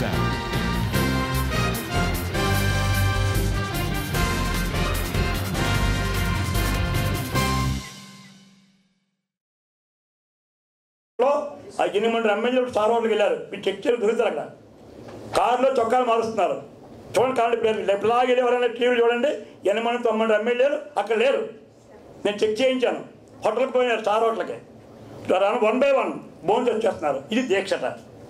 sound. ఆ 8 ఎమ్మెల్యేలు star హోటల్కి వెళ్ళారు. మీరు చెక్ చేయాలి దొరుకుతారు. అక్కడ కారులో చొక్కాలు మారుస్తున్నారు. చూడండి కాళ్ళు పేరు ఎప్పుడులాగా వెళ్ళి ఎవరైనా టీవీలు చూడండి. 8 9 ఎమ్మెల్యేలు అక్కడ లేరు. నేను చెక్ చేయించాను. హోటల్కి పోయినారు, స్టార్ హోటల్కి 1 by 1 భోజనం వచ్చేస్తున్నారు. ఇది దీక్షట.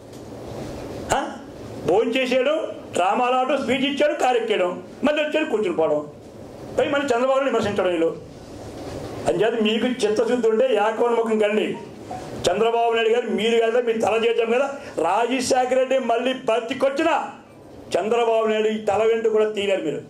భోజనం చేసాడు, డ్రామాలాడు, స్పీచ్ ఇచ్చాడు, కారు ఎక్కాడు, మళ్ళీ వచ్చాడు కూర్చుని పోవడం, పై మళ్ళీ చంద్రబాబుని విమర్శించడం. వీళ్ళు అంచేత మీకు చిత్తశుద్ధి ఉంటే ఏకోన్ముఖం కండి. చంద్రబాబు నాయుడు గారు మీరు కదా, మీరు తల చేద్దాం కదా. రాజశేఖర రెడ్డి మళ్ళీ బతికొచ్చినా చంద్రబాబు నాయుడు ఈ తల వెంట కూడా తీరారు. మీరు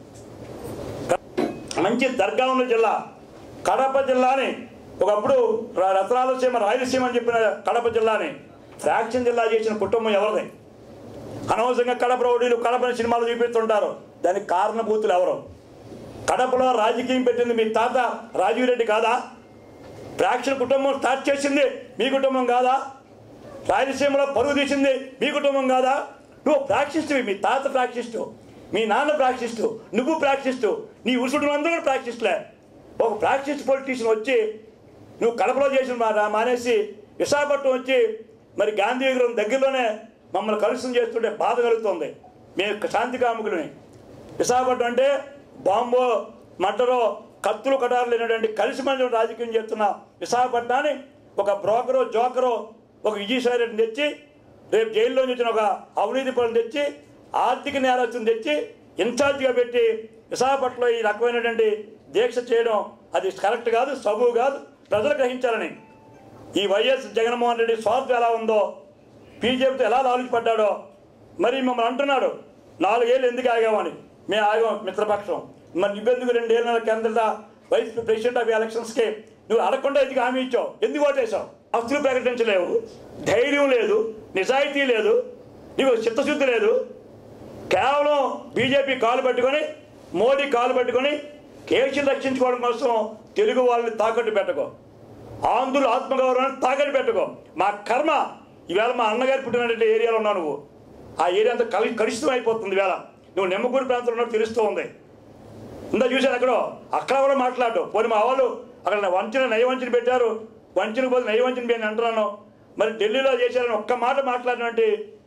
మంచి దర్గా ఉన్న జిల్లా కడప జిల్లాని ఒకప్పుడు రత్నాలసీమ రాయలసీమ అని చెప్పిన కడప జిల్లాని ఫ్రాక్షన్ జిల్లా చేసిన కుటుంబం ఎవరిది? అనవసరంగా కడప రౌడీలు కడపని సినిమాలు చూపిస్తుంటారు. దానికి కారణభూతులు ఎవరు? కడపలో రాజకీయం పెట్టింది మీ తాత రాజీవ్ రెడ్డి కాదా? ఫ్రాక్షన్ కుటుంబం స్టార్ట్ చేసింది మీ కుటుంబం కాదా? రాయలసీమలో పరుగు తీసింది మీ కుటుంబం కాదా? నువ్వు ప్రాక్సిస్టు, మీ తాత ప్రాక్సిస్టు, మీ నాన్న ప్రాక్సిస్టు, నువ్వు ప్రాక్సిస్టు, నీ ఉసుడు అందరూ కూడా ప్రాక్సిస్టులే. ఒక ప్రాక్సిస్ట్ పొలిటీషియన్ వచ్చి నువ్వు కడపలో చేసిన మానేసి విశాఖపట్నం వచ్చి మరి గాంధీ విగ్రహం దగ్గరలోనే మమ్మల్ని కలుషితం చేస్తుంటే బాధ కలుగుతుంది. మేము శాంతి కాముకులని. విశాఖపట్నం అంటే బాంబో మటరో కత్తులు కటారు లేనటువంటి కలిసిమంది రాజకీయం చేస్తున్న విశాఖపట్నాన్ని ఒక బ్రోకరో జోకరో ఒక విజయసాయి రెడ్డిని తెచ్చి, రేపు జైల్లో వచ్చిన ఒక అవినీతి పనులు తెచ్చి, ఆర్థిక నేరస్తుని తెచ్చి ఇన్ఛార్జిగా పెట్టి విశాఖపట్నంలో ఈ రకమైనటువంటి దీక్ష చేయడం అది కరెక్ట్ కాదు, సబు కాదు. ప్రజలు గ్రహించాలని. ఈ వైఎస్ జగన్మోహన్ రెడ్డి స్వార్థం ఎలా ఉందో, బీజేపీతో ఎలా లాలుచిపడ్డాడో మరి మమ్మల్ని అంటున్నాడు 4 ఏళ్ళు ఎందుకు ఆగామని. మేము ఆగాం మిత్రపక్షం. మరి నువ్వెందుకు 2 ఏళ్ళ కిందట వైస్ ప్రెసిడెంట్ ఆఫ్ ఎలక్షన్స్కి నువ్వు అడగకుండా ఎందుకు హామీ ఇచ్చావు? ఎందుకు ఓటేసావు? ఆస్తులు ప్రకటించలేవు, ధైర్యం లేదు, నిజాయితీ లేదు, నీకు చిత్తశుద్ధి లేదు. కేవలం బీజేపీ కాలు పట్టుకొని, మోడీ కాలు పట్టుకొని కేసులు రక్షించుకోవడం కోసం తెలుగు వాళ్ళని తాకట్టు పెట్టుకో, ఆంధ్రుల ఆత్మగౌరవాన్ని తాకట్టు పెట్టుకో. మా కర్మ ఈవేళ మా అన్నగారు పుట్టినటువంటి ఏరియాలో ఉన్నావు నువ్వు. ఆ ఏరియా అంతా కలుషితం అయిపోతుంది. ఈవేళ నువ్వు నెమ్మకూరు ప్రాంతంలో ఉన్నట్టు తెలుస్తూ ఉంది. ఇందా చూశాను అక్కడ కూడా మాట్లాడు. పోనీ మా వాళ్ళు అక్కడ నయవంచన పెట్టారు, వంచన పోతే నయవంచన నేను అంటున్నాను. మరి ఢిల్లీలో చేశారని ఒక్క మాట మాట్లాడినటువంటి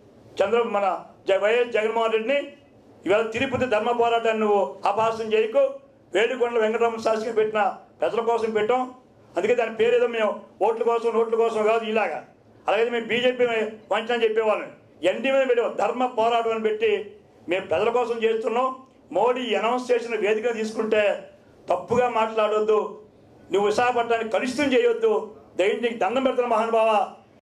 మన వైఎస్ జగన్మోహన్ రెడ్డిని ఈవేళ తిరుపతి ధర్మ పోరాటాన్ని నువ్వు అపహాస్యం చేయకు. వేడుకొండల వెంకటరమణ శాస్త్రి పెట్టిన ప్రజల కోసం పెట్టాం. అందుకే దాని పేరు ఏదో మేము ఓట్ల కోసం నోట్ల కోసం కాదు ఇలాగా. అలాగే మేము బీజేపీ వంచన చెప్పేవాళ్ళని ఎన్డీ మీద పెట్టాం. ధర్మ పోరాటం అని పెట్టి మేము ప్రజల కోసం చేస్తున్నాం. మోడీ అనౌన్స్ చేసిన వేదిక తీసుకుంటే తప్పుగా మాట్లాడొద్దు. నువ్వు విశాఖపట్నాన్ని కలుషితం చేయొద్దు. దయచేసి నీకు దండం పెడుతున్న మహానుభావ.